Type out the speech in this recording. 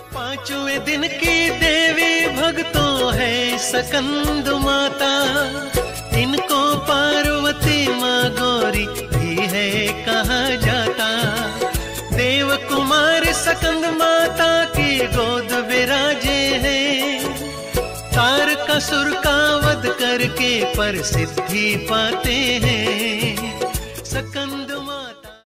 पांचवें दिन की देवी भक्तों है स्कंद माता, इनको पार्वती माँ गौरी भी है कहा जाता। देव कुमार स्कंद माता की गोद विराजे हैं, तारकासुर का वध करके प्रसिद्धि पाते हैं। स्कंद